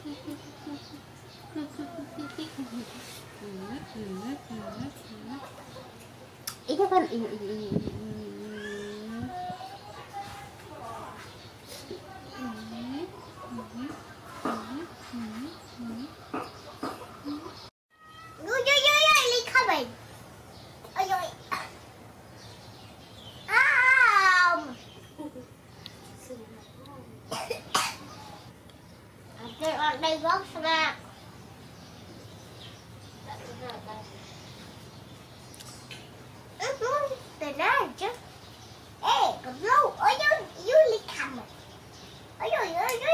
Ý cái con đây góc ra từ ra chứ ê còn lâu ở dưới ly cầm ở dưới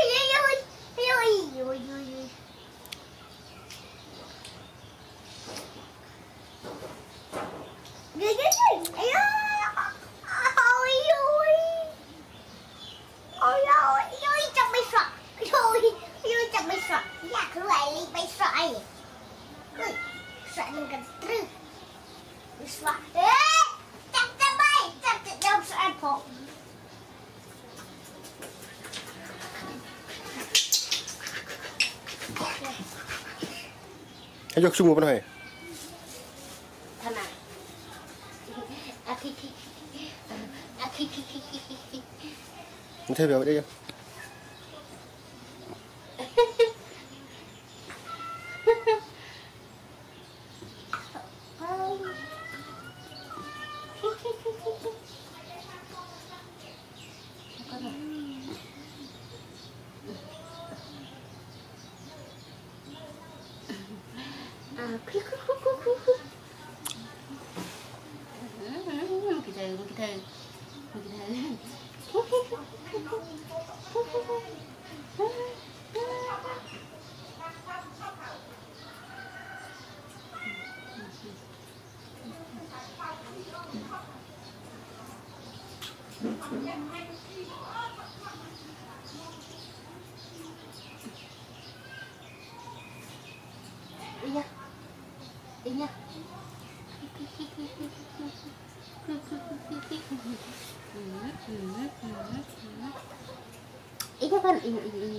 trong bay sọt rồi trong bay sọt dạ cứ lại ly bay sọt sọt mình cần trừ sọt ê chặt trong sọt phụ Hãy cho chung một bên này. Thân à. Thêm vào đây chưa? Đi nha. Ý các con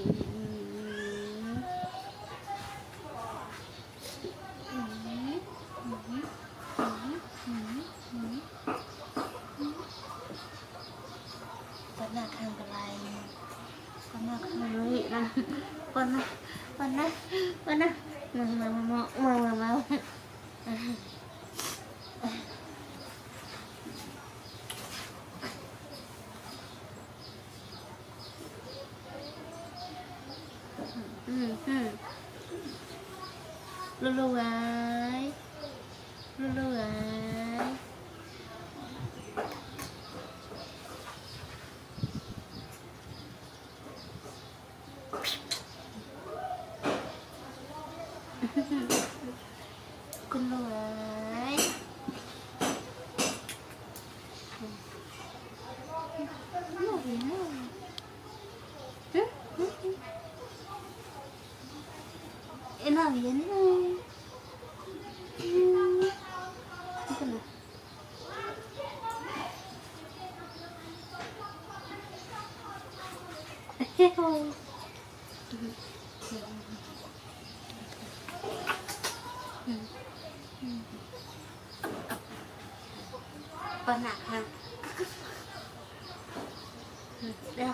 con là khang cái này con là khang lưỡi này con mà Lulu ơi con Lulu ơi em làm gì nữa con nặng ha đây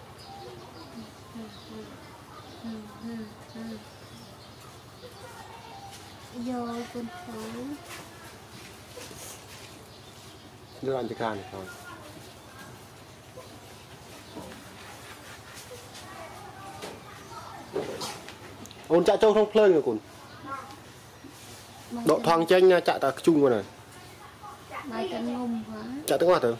vô con phố đưa ăn cho can rồi ôn chạy trâu không phơi người cùn độ thoáng chênh chạy ta chung qua này bài tân ngùng quá chạy tới ngoài thử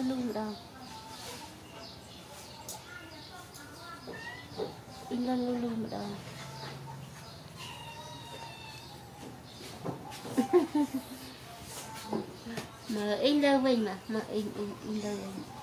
luôn đâu in lên luôn đâu mà in lên mình mà in lên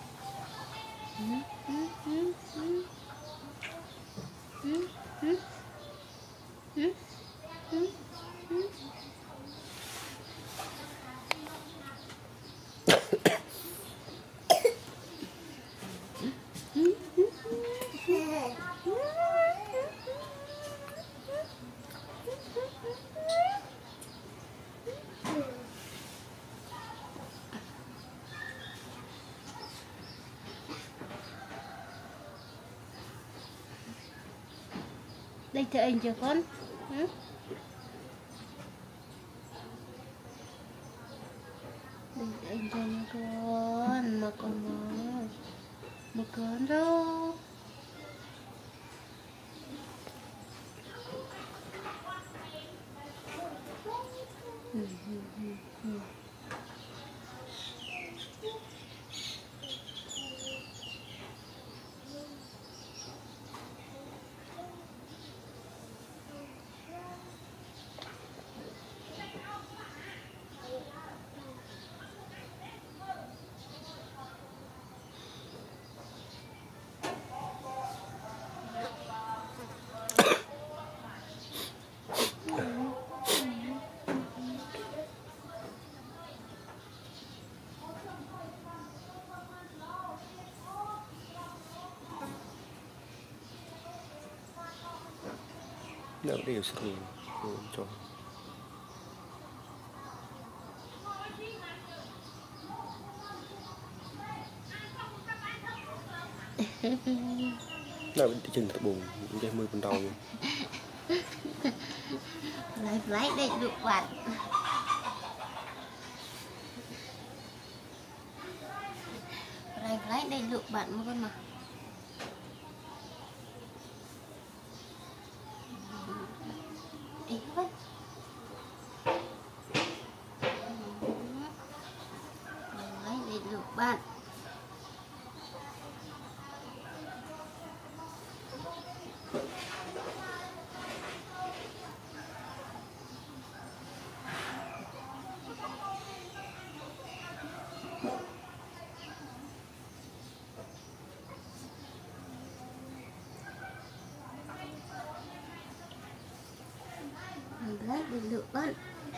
đây cho anh chưa con đây cho anh cho nó con mà con một con đâu Đâu đều sẽ cho nào đi chừng tập buồn cái mưa bên đầu lấy đây được bạn lấy đây được bạn con mà lấy đây được bạn lấy đây được bạn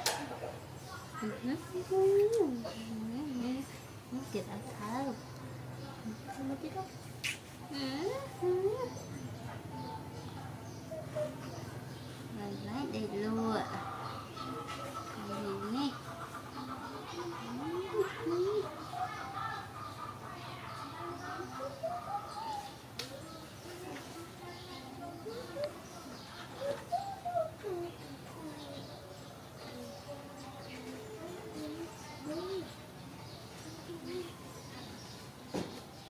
kìa đã tháo không biết đâu lấy đây luôn